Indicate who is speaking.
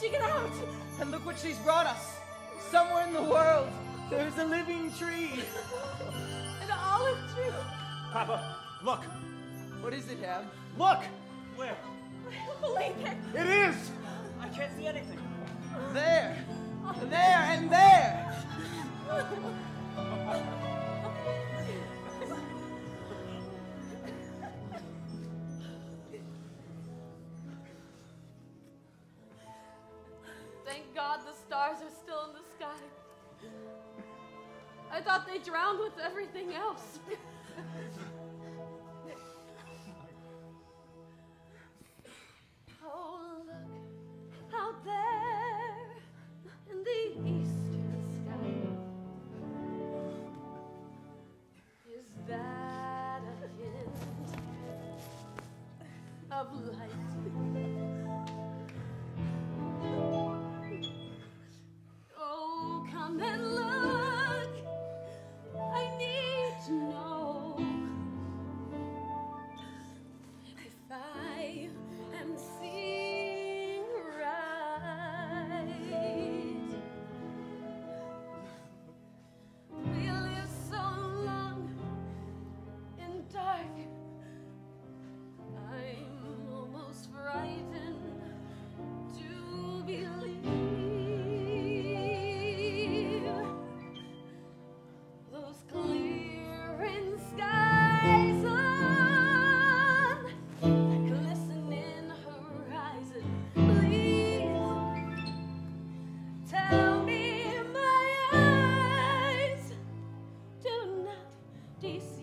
Speaker 1: she get out?
Speaker 2: And look what she's brought us. Somewhere in the world, there's a living tree.
Speaker 1: An olive tree.
Speaker 3: Papa, look.
Speaker 2: What is it, Ham?
Speaker 3: Look! Where?
Speaker 1: I don't believe it.
Speaker 3: It is! I can't see anything.
Speaker 2: There. There and there.
Speaker 1: Thank God the stars are still in the sky. I thought they drowned with everything else. Oh, look out there in the eastern sky. Is that a hint of light? Oh, come and look. I need to know if I am seeing right. We live so long in dark. I'm almost frightened to believe those clearing skies on that glistening horizon. Please tell me my eyes do not deceive.